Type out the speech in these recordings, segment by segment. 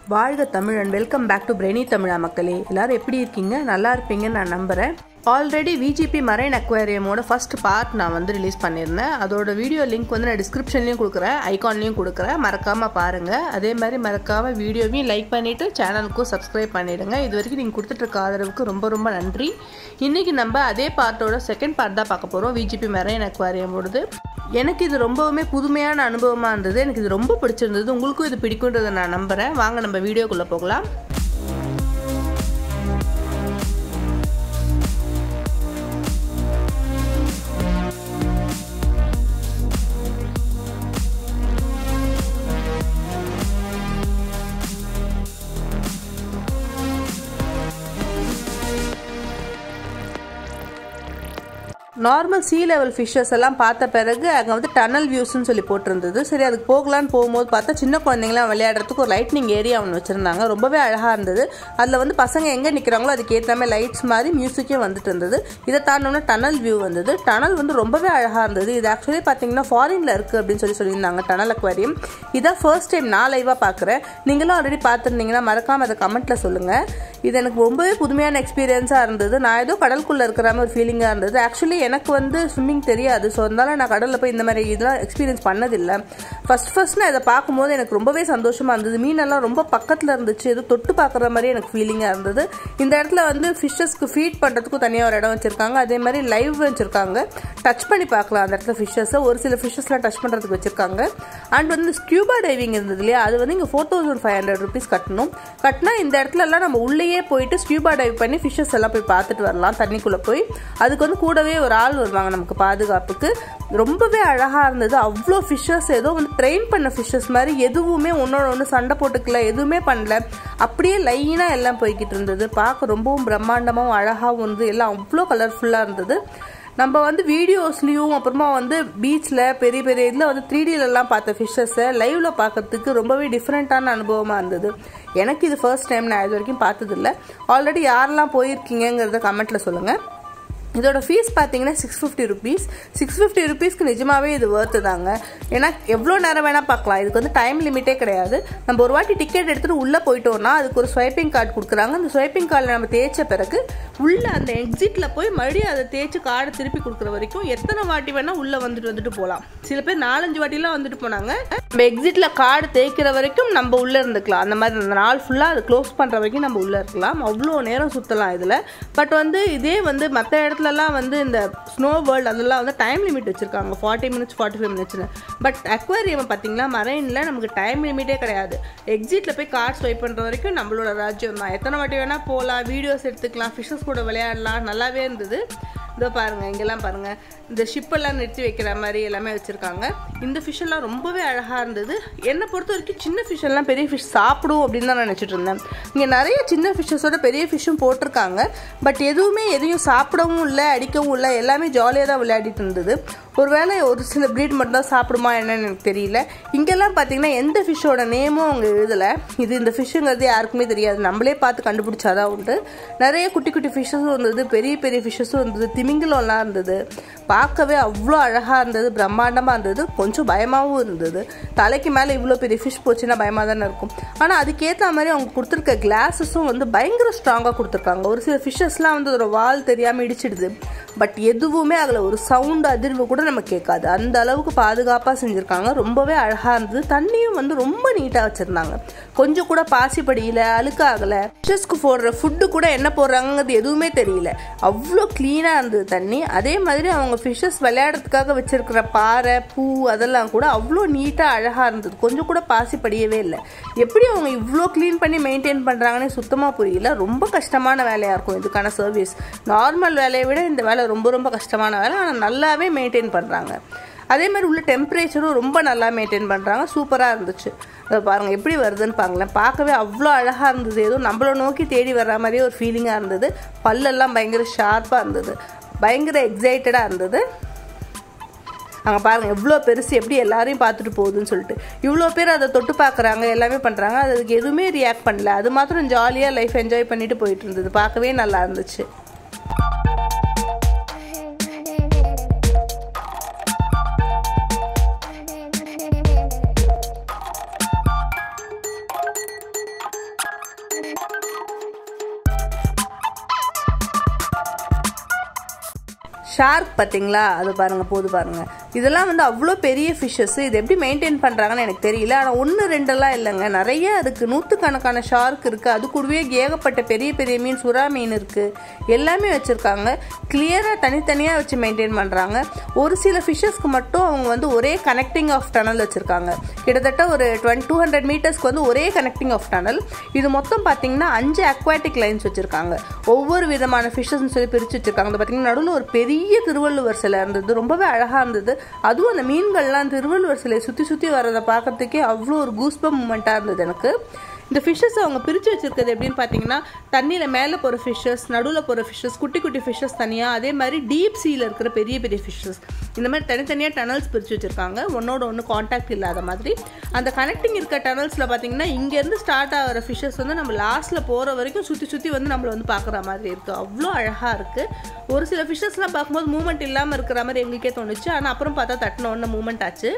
வாழ்க Tamil and welcome back to brainy Tamizha மக்களே. எல்லாரும் எப்படி இருக்கீங்க? நல்லா இருப்பீங்கன்னு நான் நம்புகிறேன். ஆல்ரெடி விஜிபி மரைன் அக்வேரியமோட ஃபர்ஸ்ட் பார்ட் நான் வந்து ரிலீஸ் பண்ணியிருந்தேன். அதோட வீடியோ லிங்க் வந்து நான் டிஸ்கிரிப்ஷன்லையும் கொடுக்குறேன், ஐகான்லையும் கொடுக்குறேன். மறக்காமல் பாருங்கள். அதே மாதிரி மறக்காமல் வீடியோவையும் லைக் பண்ணிவிட்டு சேனலுக்கும் சப்ஸ்கிரைப் பண்ணிவிடுங்க. இது வரைக்கும் நீங்கள் கொடுத்துட்ருக்க ஆதரவுக்கு ரொம்ப ரொம்ப நன்றி. இன்றைக்கி நம்ம அதே பார்ட்டோட செகண்ட் பார்ட் தான் பார்க்க போகிறோம், விஜிபி மரைன் அக்வேரியமோடது. எனக்கு இது ரொம்பவுமே புதுமையான அனுபவமாக இருந்தது. எனக்கு இது ரொம்ப பிடிச்சிருந்தது. உங்களுக்கும் இது பிடிக்குன்றதை நான் நம்புகிறேன். வாங்க நம்ம வீடியோக்குள்ளே போகலாம். நார்மல் சீ லெவல் ஃபிஷ்ஷஸ் எல்லாம் பார்த்த பிறகு அங்கே வந்து டனல் வியூஸ்ன்னு சொல்லி போட்டிருந்தது. சரி, அதுக்கு போகலான்னு போகும்போது பார்த்தா சின்ன குழந்தைங்களாம் விளையாடுறதுக்கு ஒரு லைட்னிங் ஏரியா ஒன்று வச்சுருந்தாங்க. ரொம்பவே அழகாக இருந்தது. அதில் வந்து பசங்க எங்கே நிற்கிறாங்களோ அதுக்கு ஏற்ற மாதிரி லைட்ஸ் மாதிரி மியூசிக்கே வந்துட்டு இருந்தது. இதை தாண்டோன்னா டனல் வியூ வந்தது. டனல் வந்து ரொம்பவே அழகாக இருந்தது. இது ஆக்சுவலி பார்த்தீங்கன்னா ஃபாரினில் இருக்குது அப்படின்னு சொல்லியிருந்தாங்க டனல் அக்வேரியம். இதான் ஃபர்ஸ்ட் டைம் நான் லைவாக பார்க்குறேன். நீங்களும் ஆல்ரெடி பார்த்துருந்தீங்கன்னா மறக்காமல் அதை கமெண்ட்டில் சொல்லுங்கள். இது எனக்கு ரொம்பவே புதுமையான எக்ஸ்பீரியன்ஸாக இருந்தது. நான் ஏதோ கடலுக்குள்ளே இருக்கிற மாதிரி ஒரு ஃபீலிங்காக இருந்தது. ஆக்சுவலி எனக்கு வந்து ஸ்விம்மிங் தெரியாது. ஸோ அதனால நான் கடலில் போய் இந்த மாதிரி இதெல்லாம் எக்ஸ்பீரியன்ஸ் பண்ணதில்லை. ஃபர்ஸ்ட் நான் இதை பார்க்கும்போது எனக்கு ரொம்பவே சந்தோஷமாக இருந்தது. மீனெல்லாம் ரொம்ப பக்கத்தில் இருந்துச்சு. ஏதோ தொட்டு பார்க்குற மாதிரி எனக்கு ஃபீலிங்காக இருந்தது. இந்த இடத்துல வந்து ஃபிஷ்ஷஸ்க்கு ஃபீட் பண்ணுறதுக்கும் தனியாக ஒரு இடம் வச்சுருக்காங்க. அதே மாதிரி லைவ் வச்சுருக்காங்க. டச் பண்ணி பார்க்கலாம் அந்த இடத்துல ஃபிஷ்ஷஸை. ஒரு சில ஃபிஷ்ஷஸ்லாம் டச் பண்ணுறதுக்கு வச்சுருக்காங்க. அண்ட் வந்து ஸ்கியூபா டைவிங் இருந்தது இல்லையா, அது வந்து இங்கே 4500 rupees கட்டணும். கட்டினா இந்த இடத்துலலாம் நம்ம உள்ளேயே போயிட்டு ஸ்கியூபா டைவ் பண்ணி ஃபிஷ்ஷஸ் எல்லாம் போய் பார்த்துட்டு வரலாம் தண்ணிக்குள்ளே போய். அதுக்கு வந்து கூடவே ஒரு ஆள் வருவாங்க நமக்கு பாதுகாப்புக்கு. ரொம்பவே அழகாக இருந்தது. அவ்வளோ ஃபிஷ்ஷஸ் ஏதோ வந்து ட்ரெயின் பண்ண ஃபிஷ்ஷஸ் மாதிரி எதுவுமே ஒன்றோட ஒன்று சண்டை போட்டுக்கல, எதுவுமே பண்ணல. அப்படியே லைனாக எல்லாம் போய்கிட்டு இருந்தது. பார்க்க ரொம்பவும் பிரம்மாண்டமாகவும் அழகாகவும் இருந்தது. எல்லாம் அவ்வளோ கலர்ஃபுல்லாக இருந்தது. நம்ம வந்து வீடியோஸ்லேயும் அப்புறமா வந்து பீச்சில் பெரிய பெரிய இதில் வந்து 3Dலலாம் பார்த்த ஃபிஷ்ஷஸை லைவில் பார்க்கறதுக்கு ரொம்பவே டிஃப்ரெண்ட்டான அனுபவமாக இருந்தது. எனக்கு இது ஃபர்ஸ்ட் டைம். நான் இது வரைக்கும் பார்த்ததில்லை. ஆல்ரெடி யாரெல்லாம் போயிருக்கீங்கிறத கமெண்ட்டில் சொல்லுங்கள். இதோட ஃபீஸ் பார்த்தீங்கன்னா 650 rupees. 650 rupeesக்கு நிஜமாவே இது ஒர்த்து தாங்க. ஏன்னா எவ்வளோ நேரம் வேணால் பார்க்கலாம். இதுக்கு வந்து டைம் லிமிட்டே கிடையாது. நம்ம ஒரு வாட்டி டிக்கெட் எடுத்துகிட்டு உள்ளே போயிட்டோம்னா அதுக்கு ஒரு ஸ்வைப்பிங் கார்டு கொடுக்குறாங்க. அந்த ஸ்வைப்பிங் கார்டில் நம்ம தேய்ச்ச பிறகு உள்ளே அந்த எக்ஸிட்டில் போய் மறுபடியும் அதை தேய்ச்சி கார்டை திருப்பி கொடுக்குற வரைக்கும் எத்தனை வாட்டி வேணால் உள்ளே வந்துட்டு போகலாம். சில பேர் 4-5 வாட்டிலாம் வந்துட்டு போனாங்க. நம்ம எக்ஸிட்டில் கார்டு தேய்க்கிற வரைக்கும் நம்ம உள்ளே இருந்துக்கலாம். அந்த மாதிரி அந்த நாள் ஃபுல்லாக அதை க்ளோஸ் பண்ணுற வரைக்கும் நம்ம உள்ளே இருக்கலாம். அவ்வளோ நேரம் சுற்றலாம் இதில். பட் வந்து இதே வந்து மற்ற இடத்துல வந்து இந்த ஸ்னோ வேர்ல்டு அதெல்லாம் வந்து டைம் லிமிட் வச்சுருக்காங்க, 40 minutes 45 minutes. பட் அக்வேரியம் பார்த்தீங்கன்னா மரைனில் நமக்கு டைம் லிமிட்டே கிடையாது. எக்ஸிட்டில் போய் கார்டு ஸ்வைப் பண்ணுற வரைக்கும் நம்மளோட ராஜ்யம் தான். எத்தனை வாட்டி வேணால் போகலாம், வீடியோஸ் எடுத்துக்கலாம், ஃபிஷ்ஷஸ் கூட விளையாடலாம். நல்லாவே இருந்தது. இதோ பாருங்கள், இங்கெல்லாம் பாருங்கள், இந்த ஷிப்பெல்லாம் நிறுத்தி வைக்கிற மாதிரி எல்லாமே வச்சுருக்காங்க. இந்த ஃபிஷ்ஷெல்லாம் ரொம்பவே அழகாக இருந்தது. என்னை பொறுத்த வரைக்கும் சின்ன ஃபிஷ்ஷெல்லாம் பெரிய ஃபிஷ் சாப்பிடும் அப்படின்னு தான் நான் நினச்சிட்டு இருந்தேன். இங்கே நிறைய சின்ன ஃபிஷ்ஷஸோட பெரிய ஃபிஷ்ஷும் போட்டிருக்காங்க. பட் எதையும் சாப்பிடவும் இல்லை, அடிக்கவும் இல்லை. எல்லாமே ஜாலியாக தான் விளையாடிட்டு இருந்தது. ஒருவேளை ஒரு சில ப்ரீட் மட்டும் தான் சாப்பிடுமா என்னன்னு எனக்கு தெரியல. இங்கெல்லாம் பார்த்தீங்கன்னா எந்த ஃபிஷ்ஷோட நேமும் அவங்க எழுதலை. இது இந்த ஃபிஷ்ஷுங்கிறது யாருக்குமே தெரியாது. நம்மளே பார்த்து கண்டுபிடிச்சாதான் உண்டு. நிறைய குட்டி குட்டி ஃபிஷ்ஷஸும் இருந்தது, பெரிய பெரிய ஃபிஷ்ஷஸும் இருந்தது, திமிங்கலம்லாம் இருந்தது. பார்க்கவே அவ்வளோ அழகாக இருந்தது, பிரம்மாண்டமாக இருந்தது. கொஞ்சம் பயமாகவும் இருந்தது. தலைக்கு மேலே இவ்வளோ பெரிய ஃபிஷ் போச்சுன்னா பயமாக தானே இருக்கும். ஆனால் அதுக்கேற்ற மாதிரி அவங்க கொடுத்துருக்க கிளாஸஸும் வந்து பயங்கர ஸ்ட்ராங்காக கொடுத்துருக்காங்க. ஒரு சில ஃபிஷ்ஷஸ்லாம் வந்து அதோட வால் தெரியாமல் இடிச்சிடுது. பட் எதுவுமே அதில் ஒரு சவுண்டு அதிர்வு கூட நம்ம கேட்காது. அந்த அளவுக்கு பாதுகாப்பாக செஞ்சுருக்காங்க. ரொம்பவே அழகாக இருந்தது. தண்ணியும் வந்து ரொம்ப நீட்டாக வச்சுருந்தாங்க. கொஞ்சம் கூட பாசி படியில, அழுக்காகலை. ஃபிஷ்ஷஸ்க்கு போடுற ஃபுட்டு கூட என்ன போடுறாங்கிறது எதுவுமே தெரியல. அவ்வளோ க்ளீனாக இருந்தது தண்ணி. அதே மாதிரி அவங்க ஃபிஷ்ஷஸ் விளையாடுறதுக்காக வச்சிருக்கிற பாறை, பூ அதெல்லாம் கூட அவ்வளோ நீட்டாக அழகாக இருந்தது. கொஞ்சம் கூட பாசி படியவே இல்லை. எப்படி அவங்க இவ்வளோ க்ளீன் பண்ணி மெயின்டைன் பண்ணுறாங்கன்னு சுத்தமாக புரியல. ரொம்ப கஷ்டமான வேலையாக இருக்கும் இதுக்கான சர்வீஸ். நார்மல் வேலையை விட இந்த வேலை ரொம்ப ரொம்ப கஷ்டமான வேலை. ஆனால் நல்லாவே மெயின்டைன் பண்ணுறாங்க. அதே மாதிரி உள்ள டெம்பரேச்சரும் ரொம்ப நல்லா மெயின்டைன் பண்ணுறாங்க. சூப்பராக இருந்துச்சு. அதை பாருங்கள் எப்படி வருதுன்னு பாருங்களேன். பார்க்கவே அவ்வளோ அழகாக இருந்தது. ஏதோ நம்மளை நோக்கி தேடி வர்ற மாதிரியே ஒரு ஃபீலிங்காக இருந்தது. பல்லெல்லாம் பயங்கர ஷார்ப்பாக இருந்தது. பயங்கர எக்ஸைட்டடாக இருந்தது. அங்கே பாருங்கள் எவ்வளோ பெருசு, எப்படி எல்லாரையும் பார்த்துட்டு போகுதுன்னு சொல்லிட்டு. இவ்வளோ பேர் அதை தொட்டு பார்க்குறாங்க, எல்லாமே பண்ணுறாங்க. அதுக்கு எதுவுமே ரியாக்ட் பண்ணல. அது மாத்திரம் ஜாலியாக லைஃப் என்ஜாய் பண்ணிட்டு போயிட்டு இருந்தது. பார்க்கவே நல்லா இருந்துச்சு. ஷார்க் பார்த்தீங்களா, அது பாருங்கள் போது பாருங்கள். இதெல்லாம் வந்து அவ்வளோ பெரிய ஃபிஷ்ஷஸ். இது எப்படி மெயின்டைன் பண்ணுறாங்கன்னு எனக்கு தெரியல. ஆனால் 1-2 இல்லைங்க, நிறைய இருக்குது. 100கணக்கான ஷார்க் இருக்குது. அது கூடவே ஏகப்பட்ட பெரிய பெரிய மீன், சுறா மீன் இருக்குது. எல்லாமே வச்சுருக்காங்க. கிளியராக தனித்தனியாக வச்சு மெயின்டைன் பண்ணுறாங்க. ஒரு சில ஃபிஷ்ஷஸ்க்கு மட்டும் அவங்க வந்து ஒரே கனெக்டிங் ஆஃப் டனல் வச்சுருக்காங்க. கிட்டத்தட்ட ஒரு 200 மீட்டர்ஸ்க்கு வந்து ஒரே கனெக்டிங் ஆஃப் டனல். இது மொத்தம் பார்த்தீங்கன்னா 5 அக்வாட்டிக் லைன்ஸ் வச்சுருக்காங்க. ஒவ்வொரு விதமான ஃபிஷ்ஷஸ்ன்னு சொல்லி பிரித்து வச்சுருக்காங்க. அது பார்த்தீங்கன்னா நடுவில் ஒரு பெரிய திருவள்ளுவர் சிலை இருந்தது. ரொம்பவே அழகாக இருந்தது. அதுவும் அந்த மீன்கள்லாம் திருவள்ளுவர் சிலையை சுற்றி சுற்றி வர்றதை பார்க்கறதுக்கே அவ்வளோ ஒரு கூஸ்பம் மூமெண்ட்டாக இருந்தது எனக்கு. இந்த ஃபிஷ்ஷஸ் அவங்க பிரித்து வச்சுருக்கிறது எப்படின்னு பார்த்தீங்கன்னா, தண்ணியில் மேலே போகிற ஃபிஷ்ஷஸ், நடுவில் போகிற ஃபிஷ்ஷஸ், குட்டி குட்டி ஃபிஷ்ஷஸ் தனியாக, அதே மாதிரி டீப் சீயில் இருக்கிற பெரிய பெரிய ஃபிஷ்ஷஸ், இந்த மாதிரி தனித்தனியாக டனல்ஸ் பிரித்து வச்சுருக்காங்க. ஒன்னோட ஒன்று கான்டாக்ட் இல்லாத மாதிரி. அந்த கனெக்டிங் இருக்க டனல்ஸில் பார்த்தீங்கன்னா இங்கேருந்து ஸ்டார்ட் ஆகிற ஃபிஷ்ஷஸ் வந்து நம்ம லாஸ்ட்டில் போகிற வரைக்கும் சுற்றி சுற்றி வந்து நம்மளை வந்து பார்க்குற மாதிரி இருக்குது. அவ்வளோ அழகாக இருக்குது. ஒரு சில ஃபிஷ்ஷஸ்லாம் பார்க்கும்போது மூமெண்ட் இல்லாமல் இருக்கிற மாதிரி எங்களுக்கே தோணுச்சு. ஆனால் அப்புறம் பார்த்தா தட்டின ஒன்று மூமெண்ட் ஆச்சு.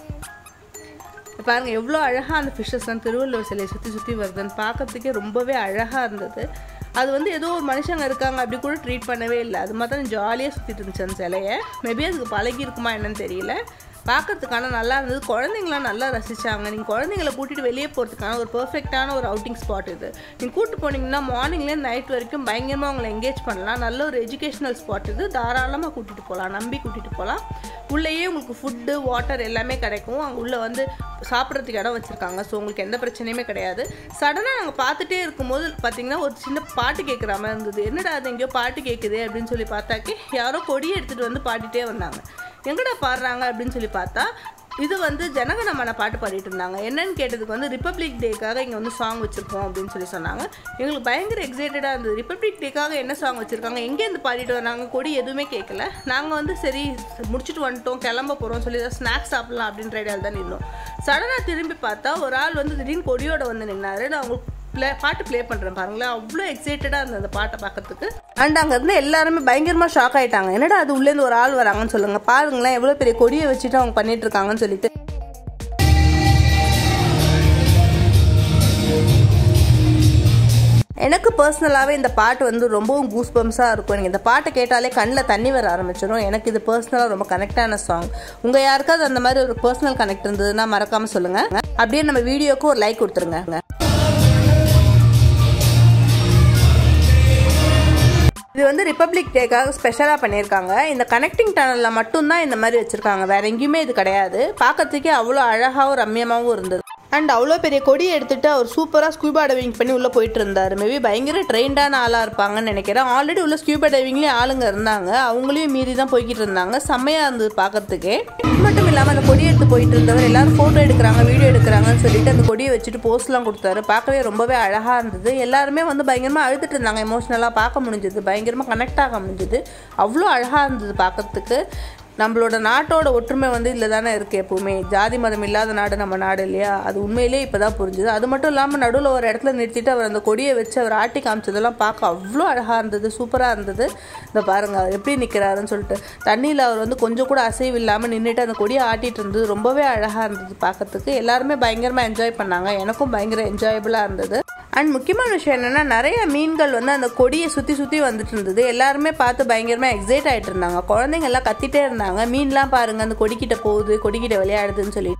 பாருங்கள் எவ்வளோ அழகாக அந்த ஃபிஷ்ஷஸ்லாம் திருவள்ளுவர் சிலையை சுற்றி சுற்றி வருதுன்னு பார்க்கறதுக்கே ரொம்பவே அழகாக இருந்தது. அது வந்து ஏதோ ஒரு மனுஷங்க இருக்காங்க அப்படி கூட ட்ரீட் பண்ணவே இல்லை. அது மாதிரி தான் ஜாலியாக சுற்றிட்டு இருந்துச்சு அந்த சிலையை. மேபி அதுக்கு பழகி இருக்குமா என்னன்னு தெரியல. பார்க்கறதுக்கான நல்லா இருந்தது. குழந்தைங்களாம் நல்லா ரசித்தாங்க. நீங்கள் குழந்தைங்கள கூட்டிகிட்டு வெளியே போகிறதுக்கான ஒரு பர்ஃபெக்டான ஒரு அவுட்டிங் ஸ்பாட் இது. நீங்கள் கூப்பிட்டு போனீங்கன்னா மார்னிங்லேருந்து நைட் வரைக்கும் பயங்கரமாக அவங்களை என்கேஜ் பண்ணலாம். நல்ல ஒரு எஜுகேஷ்னல் ஸ்பாட் இது. தாராளமாக கூட்டிகிட்டு போகலாம், நம்பி கூட்டிகிட்டு போகலாம். உள்ளேயே உங்களுக்கு ஃபுட்டு, வாட்டர் எல்லாமே கிடைக்கும். அங்கே உள்ளே வந்து சாப்பிட்றதுக்கு இடம் வச்சுருக்காங்க. ஸோ உங்களுக்கு எந்த பிரச்சனையுமே கிடையாது. சடனாக நாங்கள் பார்த்துட்டே இருக்கும்போது பார்த்தீங்கன்னா ஒரு சின்ன பாட்டு கேட்குற மாதிரி இருந்தது. என்னடா அது எங்கேயோ பாட்டு கேட்குது அப்படின்னு சொல்லி பார்த்தாக்கி யாரோ கொடியை எடுத்துகிட்டு வந்து பாடிட்டே வந்தாங்க. எங்கடா பாடுறாங்க அப்படின்னு சொல்லி பார்த்தா இது வந்து ஜனகணமன பாட்டு பாடிட்டு இருந்தாங்க. என்னன்னு கேட்டதுக்கு வந்து ரிப்பப்ளிக் டேக்காக இங்கே வந்து சாங் வச்சுருக்கோம் அப்படின்னு சொல்லி சொன்னாங்க. எங்களுக்கு பயங்கர எக்ஸைட்டடாக இருந்தது. ரிப்பப்ளிக் டேக்காக என்ன சாங் வச்சுருக்காங்க, எங்கேருந்து பாடிட்டு வராங்க, கொடி எதுவுமே கேட்கல. நாங்கள் வந்து சரி முடிச்சுட்டு வந்துட்டோம், கிளம்ப போகிறோம் சொல்லி ஏதாவது ஸ்நாக்ஸ் சாப்பிட்லாம் அப்படின்ற ஐடியாவில் தான் நின்னோம். சடனாக திரும்பி பார்த்தா ஒரு ஆள் வந்து திடீர்னு கொடியோட வந்து நின்னாரு. நான் அவங்களுக்கு பாட்டு ப்ளே பண்ணுறேன் பாருங்களேன். அவ்வளோ எக்ஸைட்டடாக இருந்தது அந்த பாட்டை பார்க்கறதுக்கு. அண்ட் அங்கே இருந்து எல்லாருமே பயங்கரமாக ஷாக் ஆகிட்டாங்க. என்னடா அது உள்ளேருந்து ஒரு ஆள் வராங்கன்னு சொல்லுங்க, பாருங்களேன் எவ்வளோ பெரிய கொடியை வச்சுட்டு அவங்க பண்ணிட்டு இருக்காங்கன்னு சொல்லிட்டு. எனக்கு பர்சனலாகவே இந்த பாட்டு வந்து ரொம்பவும் கூஸ்பம்ஸாக இருக்கும். எனக்கு இந்த பாட்டை கேட்டாலே கண்ணில் தண்ணி வர ஆரம்பிச்சிடும். எனக்கு இது பர்சனலாக ரொம்ப கனெக்டான சாங். உங்கள் யாருக்காவது அந்த மாதிரி ஒரு பர்சனல் கனெக்ட் இருந்ததுன்னா மறக்காமல் சொல்லுங்கள். அப்படியே நம்ம வீடியோக்கு ஒரு லைக் கொடுத்துருங்க. இது வந்து ரிப்பப்ளிக் டேக்காக ஸ்பெஷலாக பண்ணியிருக்காங்க. இந்த கனெக்டிங் டனலில் மட்டும்தான் இந்த மாதிரி வச்சுருக்காங்க. வேறு எங்கேயுமே இது கிடையாது. பார்க்கறதுக்கே அவ்வளோ அழகாகவும் ரம்யமாகவும் இருந்தது. அண்ட் அவ்வளோ பெரிய கொடியை எடுத்துகிட்டு அவர் சூப்பராக ஸ்கூபா டைவிங் பண்ணி உள்ளே போயிட்டு இருந்தார். மேபி பயங்கர ட்ரெயின்டான ஆளாக இருப்பாங்கன்னு நினைக்கிறேன். ஆல்ரெடி உள்ள ஸ்கூபா டைவிங்லேயே ஆளுங்க இருந்தாங்க. அவங்களையும் மீறி தான் போய்கிட்டு இருந்தாங்க. செம்மையாக இருந்தது பார்க்கறதுக்கே. இது மட்டும் இல்லாமல் அந்த கொடியை எடுத்து போயிட்டு இருந்தவர் எல்லாரும் ஃபோட்டோ எடுக்கிறாங்க, வீடியோ எடுக்கிறாங்கன்னு சொல்லிட்டு அந்த கொடியை வச்சுட்டு போஸ்ட்லாம் கொடுத்தாரு. பார்க்கவே ரொம்பவே அழகாக இருந்தது. எல்லாருமே வந்து பயங்கரமாக அழுதுட்டு இருந்தாங்க. எமோஷ்னலாக பார்க்க முடிஞ்சது, பயங்கரமாக கனெக்ட் ஆக முடிஞ்சது. அவ்வளோ அழகாக இருந்தது பார்க்கறதுக்கு. நம்மளோட நாட்டோட ஒற்றுமை வந்து இதில் தானே இருக்குது. எப்போவுமே ஜாதி மதம் இல்லாத நாடு நம்ம நாடு இல்லையா? அது உண்மையிலே இப்போ தான் புரிஞ்சுது. அது மட்டும் இல்லாமல் நடுவில் ஒரு இடத்துல நிறுத்திட்டு அவர் அந்த கொடியை வச்சு அவர் ஆட்டி காமிச்சதெல்லாம் பார்க்க அவ்வளோ அழகாக இருந்தது, சூப்பராக இருந்தது. இந்த பாருங்கள் அவர் எப்படி நிற்கிறாருன்னு சொல்லிட்டு. தண்ணியில் அவர் வந்து கொஞ்சம் கூட அசைவு இல்லாமல் நின்றுட்டு அந்த கொடியை ஆட்டிகிட்டு இருந்தது. ரொம்பவே அழகாக இருந்தது பார்க்கறதுக்கு. எல்லாருமே பயங்கரமாக என்ஜாய் பண்ணாங்க. எனக்கும் பயங்கர என்ஜாயபுளாக இருந்தது. அண்ட் முக்கியமான விஷயம் என்னென்னா நிறைய மீன்கள் வந்து அந்த கொடியை சுற்றி சுற்றி வந்துட்டு இருந்தது. எல்லாருமே பார்த்து பயங்கரமாக எக்ஸைட் ஆகிட்டு இருந்தாங்க. குழந்தைங்க எல்லாம் கத்திட்டே இருந்தாங்க, மீன்லாம் பாருங்க அந்த கொடிக்கிட்ட போகுது, கொடிக்கிட்ட விளையாடுதுன்னு சொல்லி.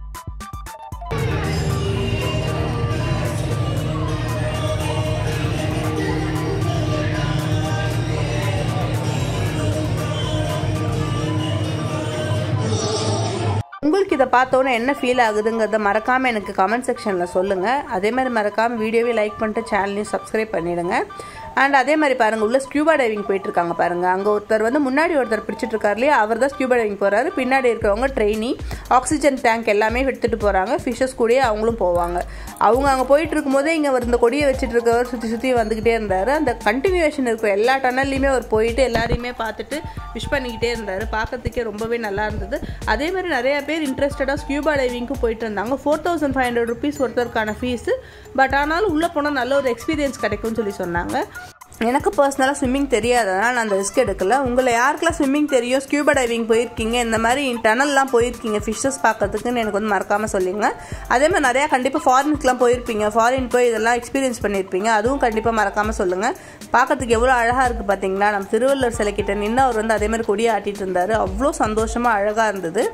உங்களுக்கு இதை பார்த்தோன்னே என்ன ஃபீல் ஆகுதுங்கிறத மறக்காமல் எனக்கு கமெண்ட் செக்ஷனில் சொல்லுங்கள். அதே மாதிரி மறக்காமல் வீடியோவை லைக் பண்ணிட்டு சேனலையும் சப்ஸ்கிரைப் பண்ணிவிடுங்க. அண்ட் அதே மாதிரி பாருங்கள் உள்ள ஸ்கியூபா டைவிங் போயிட்டுருக்காங்க பாருங்கள். அங்கே ஒருத்தர் வந்து முன்னாடி ஒருத்தர் பிடிச்சிட்டு இருக்காரு இல்லையா, அவர் தான் ஸ்கியூபா டைவிங் போகிறாரு. பின்னாடி இருக்கிறவங்க ட்ரெயினி ஆக்சிஜன் டேங்க் எல்லாமே எடுத்துகிட்டு போகிறாங்க. ஃபிஷ்ஷஸ் கூடயே அவங்களும் போவாங்க. அவங்க அங்கே போயிட்டு இருக்கும்போதே இங்கே அவர் இந்த கொடியை வச்சுட்டு இருக்கவர் சுற்றி சுற்றி வந்துக்கிட்டே இருந்தார். அந்த கண்டினியூவேஷன் இருக்கிற எல்லா டனல்லையுமே அவர் போயிட்டு எல்லாரையுமே பார்த்துட்டு விஷ் பண்ணிக்கிட்டே இருந்தார். பார்க்கறதுக்கே ரொம்பவே நல்லா இருந்தது. அதே மாதிரி நிறையா பேர் இன்ட்ரெஸ்டடாக ஸ்கியூபா டைவிங்க்கு போயிட்டு இருந்தாங்க. 4500 rupees ஒருத்தருக்கான ஃபீஸு. பட் ஆனாலும் உள்ளே போனால் நல்ல ஒரு எக்ஸ்பீரியன்ஸ் கிடைக்கும்னு சொல்லி சொன்னாங்க. எனக்கு பர்சனலாக ஸ்விம்மிங் தெரியாதனால நான் அந்த ரிஸ்க் எடுக்கல. உங்களை யாருக்கெல்லாம் ஸ்விம்மிங் தெரியும், ஸ்கியூபா டைவிங் போயிருக்கீங்க, இந்த மாதிரி டனல்லாம் போயிருக்கீங்க ஃபிஷ்ஷஸ் பார்க்கறதுக்குன்னு எனக்கு வந்து மறக்காமல் சொல்லுங்க. அதே மாதிரி நிறையா கண்டிப்பாக ஃபாரினுக்குலாம் போயிருப்பீங்க, ஃபாரின் போய் இதெல்லாம் எக்ஸ்பீரியன்ஸ் பண்ணியிருப்பீங்க, அதுவும் கண்டிப்பாக மறக்காமல் சொல்லுங்கள். பார்க்கறதுக்கு எவ்வளோ அழகாக இருக்குது பார்த்தீங்களா. நம்ம திருவள்ளுவர் சிலைக்கிட்ட நின்று அவர் வந்து அதே மாதிரி கொடியை ஆட்டிகிட்டு இருந்தார். அவ்வளோ சந்தோஷமாக அழகாக இருந்தது.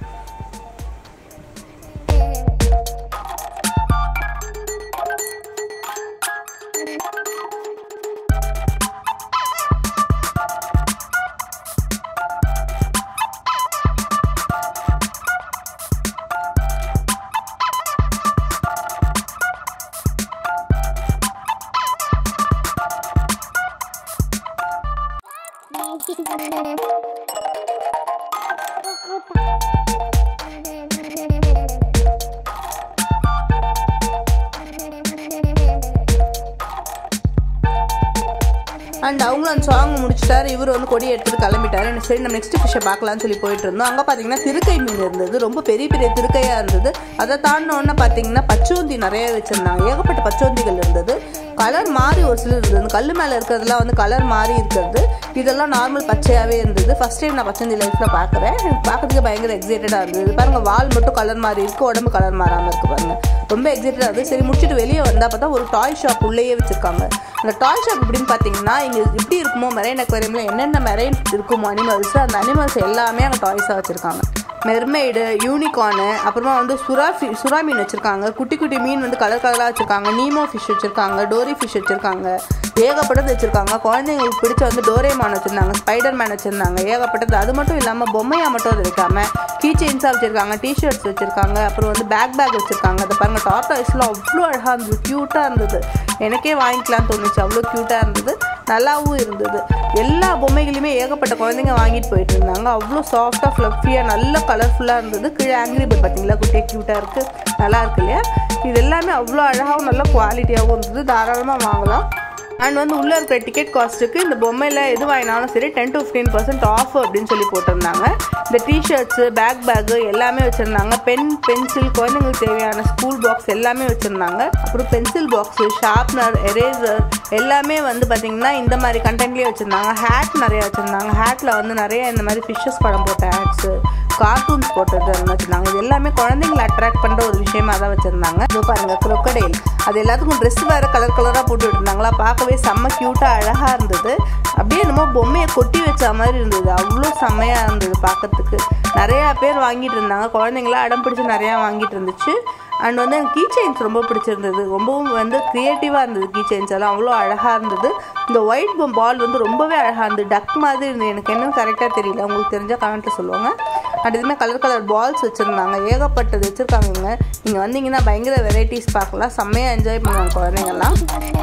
அண்ட் அவங்களும் அந்த சாங் முடிச்சுட்டாரு. இவர் வந்து கொடி எடுத்துட்டு கிளம்பிட்டாரு. சரி நம்ம நெக்ஸ்ட் ஃபிஷ்ஷை பார்க்கலாம்னு சொல்லி போயிட்டு இருந்தோம். அங்கே பார்த்தீங்கன்னா திருக்கை மீன் இருந்தது. ரொம்ப பெரிய பெரிய திருக்கையாக இருந்தது. அதை தாண்டினோன்னு பார்த்தீங்கன்னா பச்சோந்தி நிறைய வச்சுருந்தாங்க. ஏகப்பட்ட பச்சோந்திகள் இருந்தது. கலர் மாறி ஒரு சிலர் இருந்தது. கல் மேலே இருக்கிறதுலாம் வந்து கலர் மாறி இருக்கிறது. இதெல்லாம் நார்மல் பச்சையாகவே இருந்தது. ஃபர்ஸ்ட் டைம் நான் பச்சோந்தி லைஃப்பில் பார்க்குறேன். எனக்கு பார்க்கறதுக்கு பயங்கர எக்ஸைட்டடாக இருந்தது. பாருங்கள், வால் மட்டும் கலர் மாறி இருக்குது, உடம்பு கலர் மாறாமல் இருக்குது பாருங்கள். ரொம்ப எக்ஸைட்டடாக இருக்குது. சரி முடிச்சுட்டு வெளியே வந்தால் பார்த்தா ஒரு டாய் ஷாப் உள்ளேயே வச்சுருக்காங்க. அந்த டாய் ஷாப் எப்படின்னு பார்த்தீங்கன்னா, இங்கே எப்படி இருக்குமோ மெரைன் அக்வேரியமில் என்னென்ன மெரைன் இருக்குமோ அனிமல்ஸ், அந்த அனிமல்ஸ் எல்லாமே அங்கே டாய்ஸாக வச்சுருக்காங்க. மெர்மெய்டு, யூனிகார்னு, அப்புறமா வந்து சுறா மீன் வச்சுருக்காங்க. குட்டி குட்டி மீன் வந்து கலர் கலராக வச்சுருக்காங்க. நீமோ ஃபிஷ் வச்சுருக்காங்க. டோரி ஃபிஷ் வச்சுருக்காங்க. ஏகப்பட்டது வச்சுருக்காங்க. குழந்தைங்களுக்கு பிடிச்ச வந்து டோரேமான் வச்சுருந்தாங்க. ஸ்பைடர் மேன் வச்சுருந்தாங்க. ஏகப்பட்டது. அது மட்டும் இல்லாமல் பொம்மையாக மட்டும் அது வைக்காமல் கீ செயின்ஸாக வச்சுருக்காங்க. டிஷர்ட்ஸ் வச்சுருக்காங்க. அப்புறம் வந்து பேக் வச்சுருக்காங்க. அதை பாருங்கள், டார்டாய்ஸ்லாம் அவ்வளோ அழகாக இருந்தது. க்யூட்டாக இருந்தது. எனக்கே வாங்கிக்கலாம்னு தோணுச்சு. அவ்வளோ க்யூட்டாக இருந்தது. நல்லாவும் இருந்தது. எல்லா பொம்மைகளையுமே ஏகப்பட்ட குழந்தைங்க வாங்கிட்டு போயிட்டு இருந்தாங்க. அவ்வளோ சாஃப்டாக ஃப்ளஃபியாக நல்ல கலர்ஃபுல்லாக இருந்தது. கீழே ஆங்கிரி பேர்ட் பார்த்தீங்களா, குட்டியாக க்யூட்டாக இருக்குது. நல்லா இருக்கு இல்லையா. இது எல்லாமே அவ்வளோ அழகாகவும் நல்ல குவாலிட்டியாகவும் இருந்தது. தாராளமாக வாங்கலாம். அண்ட் வந்து உள்ளே இருக்கிற டிக்கெட் காஸ்ட்டுக்கு இந்த பொம்மையில் எது வாங்கினாலும் சரி 10 to 15% ஆஃப் அப்படின்னு சொல்லி போட்டிருந்தாங்க. இந்த டிஷர்ட்ஸு, பேக்கு எல்லாமே வச்சுருந்தாங்க. பென்சில், குழந்தைங்களுக்கு தேவையான ஸ்கூல் பாக்ஸ் எல்லாமே வச்சுருந்தாங்க. அப்புறம் பென்சில் பாக்ஸு, ஷார்ப்னர், எரேசர் எல்லாமே வந்து பார்த்திங்கன்னா இந்த மாதிரி கண்டென்ட்லேயே வச்சுருந்தாங்க. ஹேட் நிறையா வச்சுருந்தாங்க. ஹேட்டில் வந்து நிறைய இந்த மாதிரி ஃபிஷ்ஷஸ் படம் போட்ட ஹேட்ஸு, கார்ட்டூன்ஸ் போட்டது வச்சுருந்தாங்க. இது எல்லாமே குழந்தைங்களை அட்ராக்ட் பண்ணுற ஒரு விஷயமா தான் வச்சுருந்தாங்க. இப்போ பாருங்கள், க்ரொக்கடைல், அது எல்லாத்துக்கும் ட்ரெஸ் வேறு கலர் கலராக போட்டு விட்டுருந்தாங்களா. பார்க்கவே செம்ம க்யூட்டாக அழகாக இருந்தது. அப்படியே என்னமோ பொம்மையை கொட்டி வச்ச மாதிரி இருந்தது. அவ்வளோ செம்மையாக இருந்தது பார்க்கறதுக்கு. நிறையா பேர் வாங்கிட்டு இருந்தாங்க. குழந்தைங்களாம் அடம் பிடிச்சி நிறையா வாங்கிட்டு இருந்துச்சு. அண்ட் வந்து எனக்கு கீ செயின்ஸ் ரொம்ப பிடிச்சிருந்தது. ரொம்பவும் வந்து க்ரியேட்டிவாக இருந்தது. கீ செயின்ஸ் எல்லாம் அவ்வளோ அழகாக இருந்தது. இந்த ஒயிட் பால் வந்து ரொம்பவே அழகாக இருந்தது. டக் மாதிரி இருந்தது. எனக்கு என்னன்னு கரெக்டாக தெரியல. உங்களுக்கு தெரிஞ்சால் கமெண்ட்டில் சொல்லுவாங்க. அண்ட் இதுமாதிரி கலர் கலர் பால்ஸ் வச்சுருந்தாங்க. ஏகப்பட்டது வச்சுருக்காங்க. நீங்கள் வந்தீங்கன்னா பயங்கர வெரைட்டிஸ் பார்க்கலாம். செம்மையாக என்ஜாய் பண்ணுவாங்க குழந்தைங்கள்லாம்.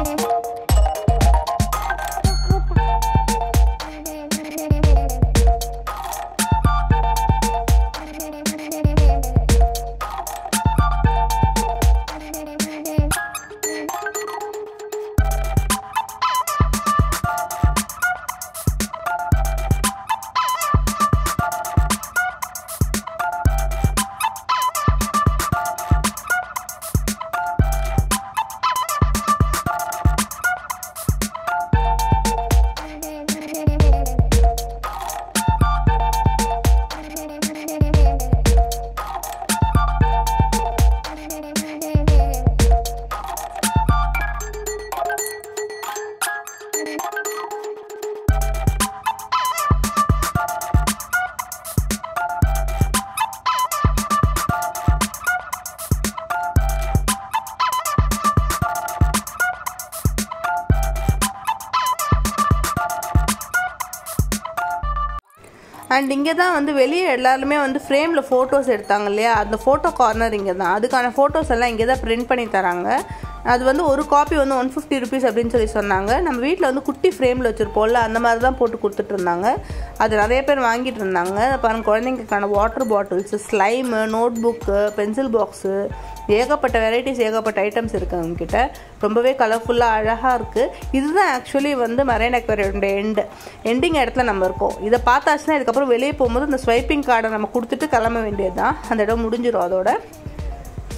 அண்ட் இங்கே தான் வந்து வெளியே எல்லாருமே வந்து ஃப்ரேமில் ஃபோட்டோஸ் எடுத்தாங்க இல்லையா, அந்த ஃபோட்டோ கார்னர் இங்கே தான். அதுக்கான ஃபோட்டோஸ் எல்லாம் இங்கே தான் பிரிண்ட் பண்ணி தராங்க. அது வந்து ஒரு காப்பி வந்து 150 rupees அப்படின்னு சொல்லி சொன்னாங்க. நம்ம வீட்டில் வந்து குட்டி ஃப்ரேமில் வச்சுருப்போம்ல, அந்த மாதிரி தான் போட்டு கொடுத்துட்டு இருந்தாங்க. அது நிறைய பேர் வாங்கிட்டு இருந்தாங்க. பாருங்கள், குழந்தைங்களுக்கான water bottles, slime, notebook, pencil box, ஏகப்பட்ட வெரைட்டிஸ், ஏகப்பட்ட ஐட்டம்ஸ் இருக்குது அவங்கக்கிட்ட. ரொம்பவே கலர்ஃபுல்லாக அழகாக இருக்குது. இதுதான் ஆக்சுவலி வந்து மெரைன் அக்வேரியோட எண்டிங் இடத்துல நம்ம இருக்கோம். இதை பார்த்தாச்சுன்னா இதுக்கப்புறம் வெளியே போகும்போது இந்த ஸ்வைப்பிங் கார்டை நம்ம கொடுத்துட்டு கிளம்ப வேண்டியது தான். அந்த இடம் முடிஞ்சிடும் அதோட.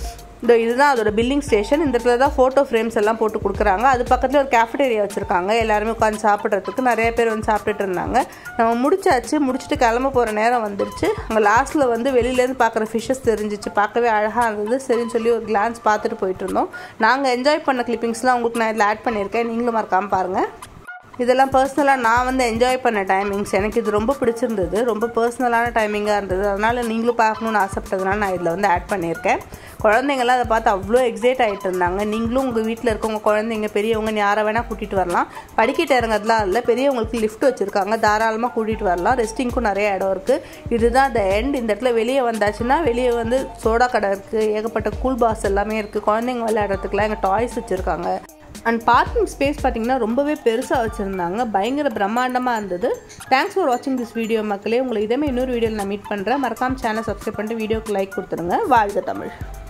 இதுதான் அதோட பில்லிங் ஸ்டேஷன். இந்த இடத்துல தான் ஃபோட்டோ ஃப்ரேம்ஸ் எல்லாம் போட்டு கொடுக்குறாங்க. அது பக்கத்தில் ஒரு கேஃபடேரியா வச்சுருக்காங்க. எல்லாருமே உட்காந்து சாப்பிட்றதுக்கு நிறைய பேர் வந்து சாப்பிட்டுட்டு இருந்தாங்க. நம்ம முடிச்சுட்டு கிளம்ப போகிற நேரம் வந்துருச்சு. அங்கே லாஸ்ட்டில் வந்து வெளியிலேருந்து பார்க்குற ஃபிஷ்ஷஸ் தெரிஞ்சிச்சு. பார்க்கவே அழகாக இருந்தது. சரின்னு சொல்லி ஒரு கிளான்ஸ் பார்த்துட்டு போயிட்டு இருந்தோம். நாங்கள் என்ஜாய் பண்ண கிளிப்பிங்ஸ்லாம் உங்களுக்கு நான் இதில் ஆட் பண்ணியிருக்கேன். நீங்களும் மறக்காமல் பாருங்கள். இதெல்லாம் பர்சனலாக நான் வந்து என்ஜாய் பண்ண டைமிங்ஸ். எனக்கு இது ரொம்ப பிடிச்சிருந்தது. ரொம்ப பர்சனலான டைமிங்காக இருந்தது. அதனால் நீங்களும் பார்க்கணுன்னு ஆசைப்பட்டதுனால நான் இதில் வந்து ஆட் பண்ணியிருக்கேன். குழந்தைங்கள்லாம் அதை பார்த்து அவ்வளோ எக்ஸைட் ஆகிட்டு இருந்தாங்க. நீங்களும் உங்கள் வீட்டில் இருக்கவங்க குழந்தைங்க பெரியவங்க யாரை வேணால் கூட்டிகிட்டு வரலாம். படிக்கிட்டு இறங்கிறதுலாம் இல்லை, பெரியவங்களுக்கு லிஃப்ட் வச்சுருக்காங்க. தாராளமாக கூட்டிகிட்டு வரலாம். ரெஸ்டிங்க்கும் நிறைய இடம் இருக்குது. இதுதான் த எண்ட். இந்த இடத்துல வெளியே வந்தாச்சுன்னா வெளியே வந்து சோடா கடை இருக்குது, ஏகப்பட்ட கூல் பாஸ் எல்லாமே இருக்குது. குழந்தைங்க விளையாடுறதுக்குலாம் எங்கள் டாய்ஸ் வச்சுருக்காங்க. அண்ட் பார்க்கிங் ஸ்பேஸ் பார்த்திங்கன்னா ரொம்பவே பெருசாக வச்சுருந்தாங்க. பயங்கர பிரம்மாண்டமாக இருந்தது. தேங்க்ஸ் ஃபார் வாட்சிங் திஸ் வீடியோ மக்களே. உங்களை இதே இன்னொரு வீடியோவில் நான் மீட் பண்ணுறேன். மறக்காம சேனல் சப்ஸ்கிரைப் பண்ணிட்டு வீடியோக்கு லைக் கொடுத்துருங்க. வாழ்க தமிழ்.